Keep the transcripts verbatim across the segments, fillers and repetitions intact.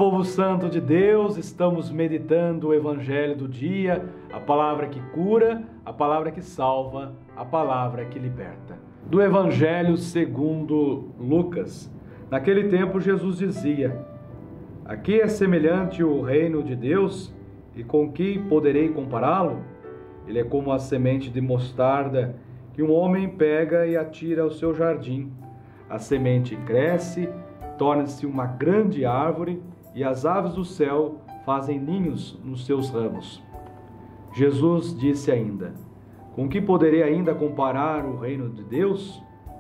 povo santo de Deus, estamos meditando o Evangelho do dia, a palavra que cura, a palavra que salva, a palavra que liberta. Do Evangelho segundo Lucas. Naquele tempo Jesus dizia: a que é semelhante o reino de Deus e com que poderei compará-lo? Ele é como a semente de mostarda que um homem pega e atira ao seu jardim. A semente cresce, torna-se uma grande árvore e as aves do céu fazem ninhos nos seus ramos. Jesus disse ainda: com que poderei ainda comparar o reino de Deus?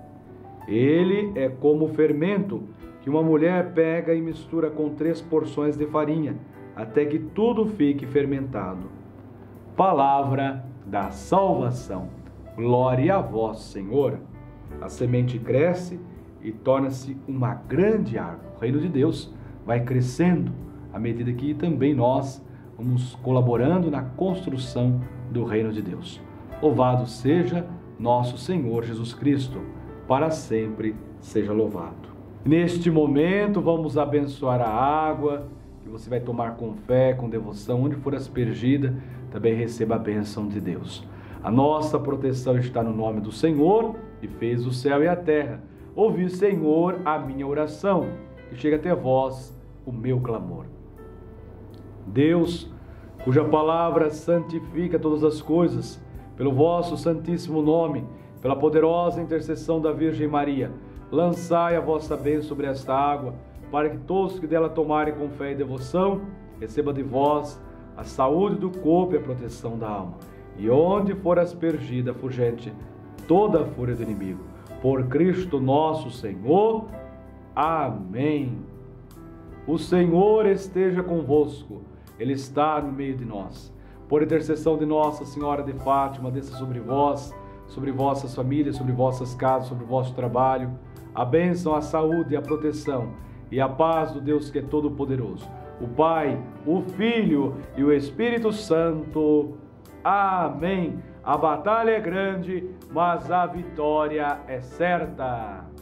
Ele é como o fermento que uma mulher pega e mistura com três porções de farinha, até que tudo fique fermentado. Palavra da salvação. Glória a vós, Senhor. A semente cresce e torna-se uma grande árvore. O reino de Deus vai crescendo à medida que também nós vamos colaborando na construção do reino de Deus. Louvado seja nosso Senhor Jesus Cristo, para sempre seja louvado. Neste momento vamos abençoar a água que você vai tomar com fé, com devoção, onde for aspergida, também receba a bênção de Deus. A nossa proteção está no nome do Senhor, que fez o céu e a terra. Ouvi, Senhor, a minha oração, que chega até vós o meu clamor. Deus, cuja palavra santifica todas as coisas, pelo vosso santíssimo nome, pela poderosa intercessão da Virgem Maria, lançai a vossa bênção sobre esta água, para que todos que dela tomarem com fé e devoção, receba de vós a saúde do corpo e a proteção da alma. E onde for aspergida, fugente, toda a fúria do inimigo. Por Cristo nosso Senhor. Amém. O Senhor esteja convosco, Ele está no meio de nós. Por intercessão de Nossa Senhora de Fátima, desça sobre vós, sobre vossas famílias, sobre vossas casas, sobre o vosso trabalho, a bênção, a saúde e a proteção, e a paz do Deus que é todo-poderoso, o Pai, o Filho e o Espírito Santo. Amém. A batalha é grande, mas a vitória é certa.